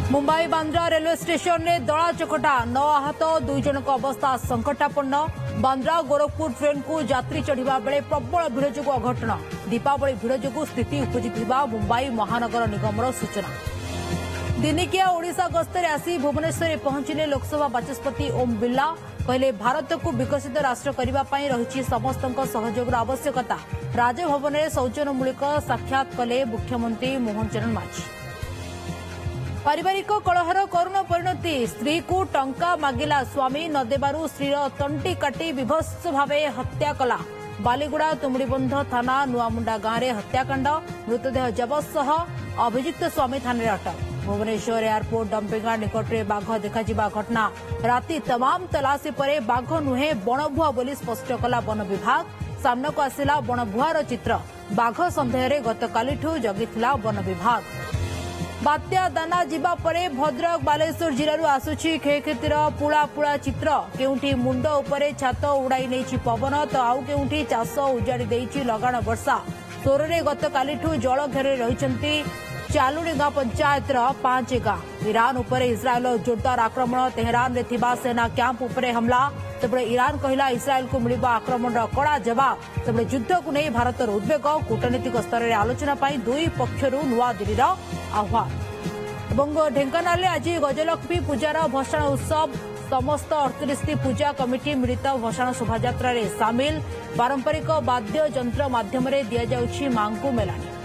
Mumbai Bandra railway station में दला चकटा 9 आहत 2 जनक अवस्था संकटापन्न। बांद्रा गोरखपुर ट्रेन को यात्री चढ़ा बेले प्रबल भिड़ जो अघटन। दीपावली भिड़ जो स्थिति उपजी मुंबई महानगर निगम सूचना। दिनिकिया ओडिशा गस्तरे आसी भुवनेश्वर पहुंचले लोकसभा बाचस्पति ओम बिर्ला। कहले भारत को विकसित राष्ट्र करने रही समस्त सहयोग आवश्यकता। राजभवन में सौजन्यमूलक साक्षात कले मुख्यमंत्री मोहन चरण मांझी। पारिवारिक कलहर करुण परिणति। स्त्री को टंका मागिला स्वामी नदेबारु स्त्रीर तंटी काटी विभत्स भावे हत्या कला। बालीगुड़ा तुमुड़ीबंध थाना नुआमुंडा गांव में हत्याकांड। मृतदेह जबत सह अभियुक्त स्वामी थाने अटक। भुवनेश्वर एयरपोर्ट डंपिंग निकट में बाघ देखा घटना। राति तमाम तलाशी पर बाघ नुहे बणभुआ बोली स्पष्ट कला वन विभाग। सामना को आसिला बणभुआर चित्र। बाघ सन्देह गतकालिठू जगिथिला वन विभाग। बात्या दाना जीवा परे भद्रक बालेश्वर जिलू आसुची क्षयक्षतिर पुला पुला चित्र। केउठी मुंड उपरे छात उड़ाई नहीं पवन तो आउ केउठी चाष उजाड़ी देइछि लगाण वर्षा। सोरे गतकालिठू जल घेरे रहिछंती चालुड़ी गांव पंचायत 5 गांव। ईरान उपर इस्राएल जोरदार आक्रमण। तेहरान में थिबा सेना कैंप उपरे हमला। तेबे ईरान कहला इस्राएल को मिलिबा आक्रमण कड़ा जवाब। तेबे युद्ध को नहीं भारतर उद्वेग। कूटनीतिक स्तर में आलोचना पाई दुई पक्षरू नुआ दिल्लीर आह्वान। ढेंकानाल आज गजलक्ष्मी पूजार भसाण उत्सव। समस्त 38 पूजा कमिटी मिलित भसाण शोभायात्रा सामिल। पारंपरिक वाद्य यंत्र माध्यम दिया जाउछि मां को मेलानी।